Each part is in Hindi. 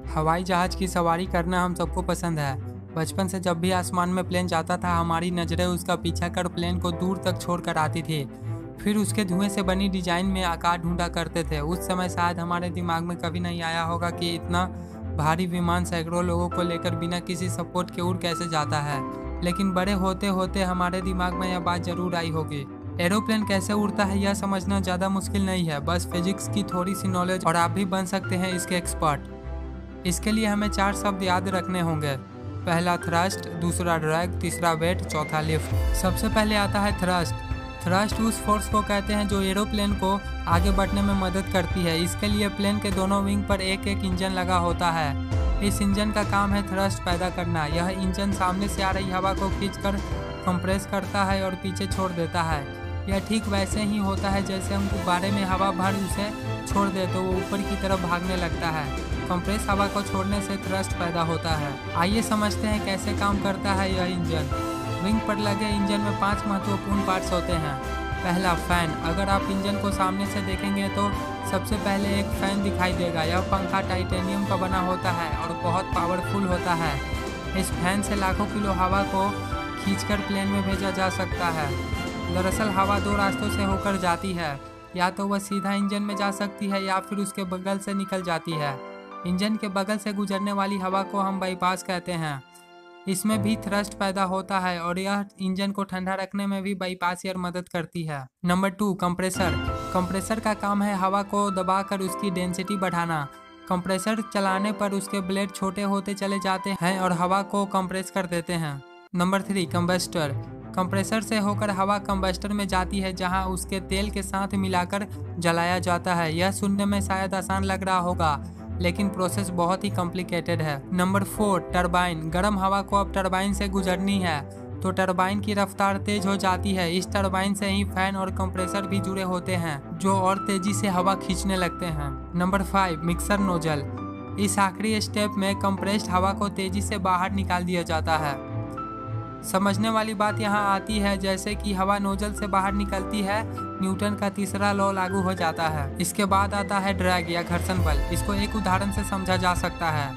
हवाई जहाज़ की सवारी करना हम सबको पसंद है। बचपन से जब भी आसमान में प्लेन जाता था, हमारी नज़रें उसका पीछा कर प्लेन को दूर तक छोड़ कर आती थी। फिर उसके धुएं से बनी डिजाइन में आकार ढूंढा करते थे। उस समय शायद हमारे दिमाग में कभी नहीं आया होगा कि इतना भारी विमान सैकड़ों लोगों को लेकर बिना किसी सपोर्ट के उड़ कैसे जाता है। लेकिन बड़े होते होते हमारे दिमाग में यह बात जरूर आई होगी। एरोप्लेन कैसे उड़ता है यह समझना ज़्यादा मुश्किल नहीं है, बस फिजिक्स की थोड़ी सी नॉलेज और आप भी बन सकते हैं इसके एक्सपर्ट। इसके लिए हमें 4 शब्द याद रखने होंगे। पहला थ्रस्ट, दूसरा ड्रैग, तीसरा वेट, चौथा लिफ्ट। सबसे पहले आता है थ्रस्ट। थ्रस्ट उस फोर्स को कहते हैं जो एरोप्लेन को आगे बढ़ने में मदद करती है। इसके लिए प्लेन के दोनों विंग पर एक एक इंजन लगा होता है। इस इंजन का काम है थ्रस्ट पैदा करना। यह इंजन सामने से आ रही हवा को खींचकर कंप्रेस करता है और पीछे छोड़ देता है। यह ठीक वैसे ही होता है जैसे हम गुब्बारे में हवा भर उसे छोड़ दे तो वो ऊपर की तरफ भागने लगता है। कंप्रेस हवा को छोड़ने से थ्रस्ट पैदा होता है। आइए समझते हैं कैसे काम करता है यह इंजन। विंग पर लगे इंजन में 5 महत्वपूर्ण पार्ट्स होते हैं। पहला फैन। अगर आप इंजन को सामने से देखेंगे तो सबसे पहले एक फैन दिखाई देगा। यह पंखा टाइटेनियम का बना होता है और बहुत पावरफुल होता है। इस फैन से लाखों किलो हवा को खींचकर प्लेन में भेजा जा सकता है। दरअसल हवा 2 रास्तों से होकर जाती है, या तो वह सीधा इंजन में जा सकती है या फिर उसके बगल से निकल जाती है। इंजन के बगल से गुजरने वाली हवा को हम बाईपास कहते हैं। इसमें भी थ्रस्ट पैदा होता है और यह इंजन को ठंडा रखने में भी बाईपास एयर मदद करती है। Number 2, compressor. कंप्रेसर का काम है हवा को दबाकर उसकी डेंसिटी बढ़ाना। कंप्रेसर चलाने पर उसके ब्लेड छोटे होते चले जाते हैं और हवा को कंप्रेस कर देते हैं। Number 3, combustor. कंप्रेसर से होकर हवा कंबस्टर में जाती है जहां उसके तेल के साथ मिलाकर जलाया जाता है। यह सुनने में शायद आसान लग रहा होगा, लेकिन प्रोसेस बहुत ही कॉम्प्लिकेटेड है। Number 4, turbine. गर्म हवा को अब टरबाइन से गुजरनी है तो टरबाइन की रफ्तार तेज हो जाती है। इस टरबाइन से ही फैन और कंप्रेसर भी जुड़े होते हैं जो और तेजी से हवा खींचने लगते हैं। Number 5, mixer nozzle. इस आखिरी स्टेप में कंप्रेस्ड हवा को तेजी से बाहर निकाल दिया जाता है। समझने वाली बात यहाँ आती है, जैसे कि हवा नोजल से बाहर निकलती है, न्यूटन का तीसरा लॉ लागू हो जाता है। इसके बाद आता है ड्रैग या घर्षण बल। इसको एक उदाहरण से समझा जा सकता है।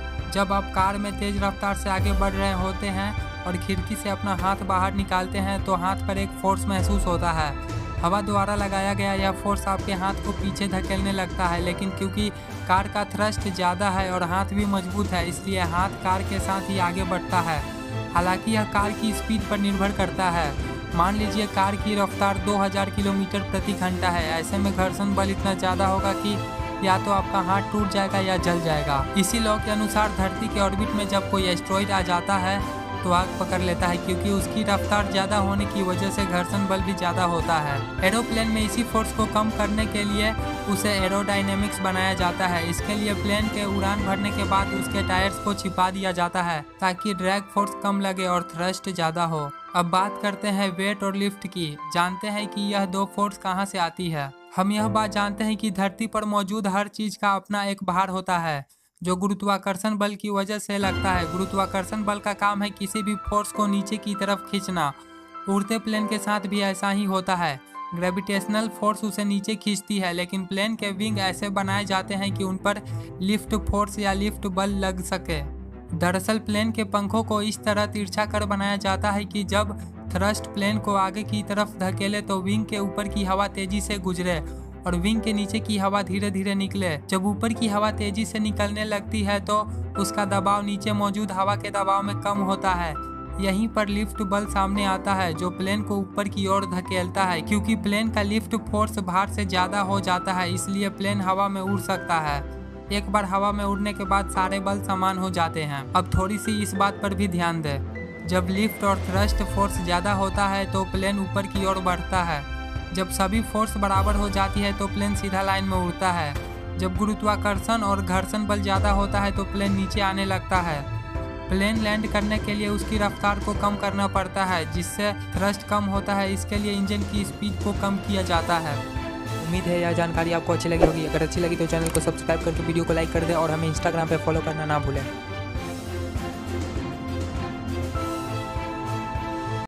जब आप कार में तेज रफ्तार से आगे बढ़ रहे होते हैं और खिड़की से अपना हाथ बाहर निकालते हैं तो हाथ पर एक फोर्स महसूस होता है। हवा द्वारा लगाया गया यह फोर्स आपके हाथ को पीछे धकेलने लगता है, लेकिन क्योंकि कार का थ्रस्ट ज़्यादा है और हाथ भी मजबूत है, इसलिए हाथ कार के साथ ही आगे बढ़ता है। हालांकि यह कार की स्पीड पर निर्भर करता है। मान लीजिए कार की रफ्तार 2000 किलोमीटर प्रति घंटा है। ऐसे में घर्षण बल इतना ज़्यादा होगा कि या तो आपका हाथ टूट जाएगा या जल जाएगा। इसी लॉ के अनुसार धरती के ऑर्बिट में जब कोई एस्टेरॉयड आ जाता है तो आग पकड़ लेता है, क्योंकि उसकी रफ्तार ज़्यादा होने की वजह से घर्षण बल भी ज़्यादा होता है। एरोप्लेन में इसी फोर्स को कम करने के लिए उसे एरोडायनेमिक्स बनाया जाता है। इसके लिए प्लेन के उड़ान भरने के बाद उसके टायर्स को छिपा दिया जाता है ताकि ड्रैग फोर्स कम लगे और थ्रस्ट ज़्यादा हो। अब बात करते हैं वेट और लिफ्ट की। जानते हैं कि यह 2 फोर्स कहाँ से आती है। हम यह बात जानते हैं कि धरती पर मौजूद हर चीज़ का अपना एक भार होता है जो गुरुत्वाकर्षण बल की वजह से लगता है। गुरुत्वाकर्षण बल का काम है किसी भी फोर्स को नीचे की तरफ खींचना। उड़ते प्लेन के साथ भी ऐसा ही होता है। ग्रेविटेशनल फोर्स उसे नीचे खींचती है, लेकिन प्लेन के विंग ऐसे बनाए जाते हैं कि उन पर लिफ्ट फोर्स या लिफ्ट बल लग सके। दरअसल प्लेन के पंखों को इस तरह तिरछा कर बनाया जाता है कि जब थ्रस्ट प्लेन को आगे की तरफ धकेले तो विंग के ऊपर की हवा तेजी से गुजरे और विंग के नीचे की हवा धीरे धीरे निकले। जब ऊपर की हवा तेजी से निकलने लगती है तो उसका दबाव नीचे मौजूद हवा के दबाव में कम होता है। यहीं पर लिफ्ट बल सामने आता है जो प्लेन को ऊपर की ओर धकेलता है। क्योंकि प्लेन का लिफ्ट फोर्स भार से ज़्यादा हो जाता है, इसलिए प्लेन हवा में उड़ सकता है। एक बार हवा में उड़ने के बाद सारे बल समान हो जाते हैं। अब थोड़ी सी इस बात पर भी ध्यान दें। जब लिफ्ट और थ्रस्ट फोर्स ज़्यादा होता है तो प्लेन ऊपर की ओर बढ़ता है। जब सभी फोर्स बराबर हो जाती है तो प्लेन सीधा लाइन में उड़ता है। जब गुरुत्वाकर्षण और घर्षण बल ज़्यादा होता है तो प्लेन नीचे आने लगता है। प्लेन लैंड करने के लिए उसकी रफ्तार को कम करना पड़ता है, जिससे थ्रस्ट कम होता है। इसके लिए इंजन की स्पीड को कम किया जाता है। उम्मीद है यह जानकारी आपको अच्छी लगी होगी। अगर अच्छी लगी तो चैनल को सब्सक्राइब करके वीडियो को लाइक कर दें और हमें इंस्टाग्राम पे फॉलो करना ना भूलें।